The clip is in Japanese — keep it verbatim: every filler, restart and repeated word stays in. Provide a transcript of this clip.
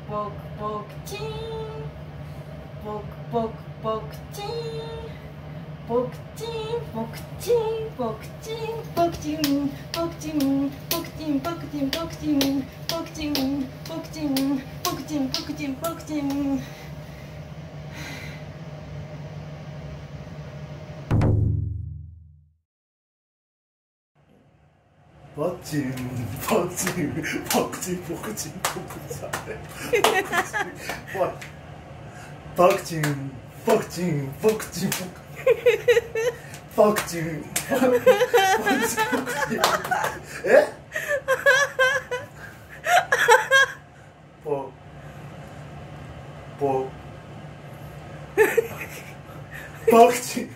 ポクポクチンポクポクポクチンポクチンポクチンポクチンポクチンポクチンポクチンポクチンポクチンポクチンポクチンポクチンポクチンポクチンパチンパチンパクチンポクチンポクチンパクチンパクチンパクチンパクチンパクチンえポポパクチン